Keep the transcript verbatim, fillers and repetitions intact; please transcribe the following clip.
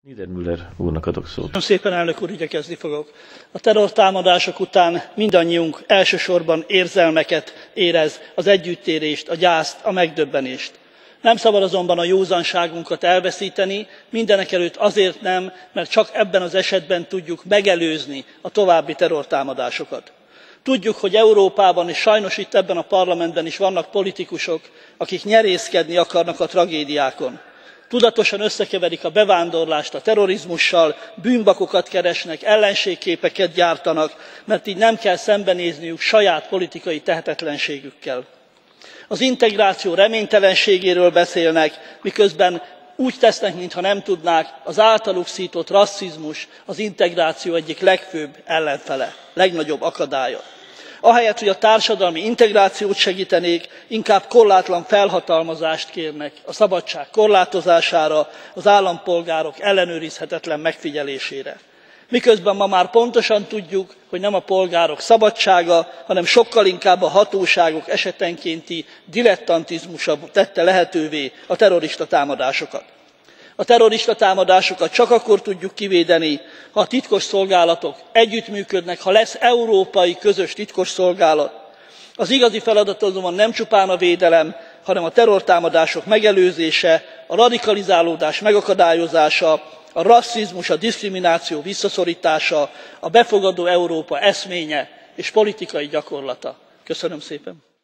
Niedermüller úrnak adok szót. Köszönöm szépen, elnök úr, igyekezni fogok. A terrortámadások után mindannyiunk elsősorban érzelmeket érez, az együttérést, a gyászt, a megdöbbenést. Nem szabad azonban a józanságunkat elveszíteni, mindenekelőtt azért nem, mert csak ebben az esetben tudjuk megelőzni a további terrortámadásokat. Tudjuk, hogy Európában, és sajnos itt ebben a parlamentben is vannak politikusok, akik nyerészkedni akarnak a tragédiákon. Tudatosan összekeverik a bevándorlást a terrorizmussal, bűnbakokat keresnek, ellenségképeket gyártanak, mert így nem kell szembenézniük saját politikai tehetetlenségükkel. Az integráció reménytelenségéről beszélnek, miközben úgy tesznek, mintha nem tudnák, az általuk szított rasszizmus az integráció egyik legfőbb ellenfele, legnagyobb akadálya. Ahelyett, hogy a társadalmi integrációt segítenék, inkább korlátlan felhatalmazást kérnek a szabadság korlátozására, az állampolgárok ellenőrizhetetlen megfigyelésére. Miközben ma már pontosan tudjuk, hogy nem a polgárok szabadsága, hanem sokkal inkább a hatóságok esetenkénti dilettantizmusa tette lehetővé a terroristatámadásokat. A terroristatámadásokat csak akkor tudjuk kivédeni, ha a titkosszolgálatok együttműködnek, ha lesz európai közös titkosszolgálat. Az igazi feladat azonban nem csupán a védelem, hanem a terrortámadások megelőzése, a radikalizálódás megakadályozása, a rasszizmus, a diszkrimináció visszaszorítása, a befogadó Európa eszménye és politikai gyakorlata. Köszönöm szépen!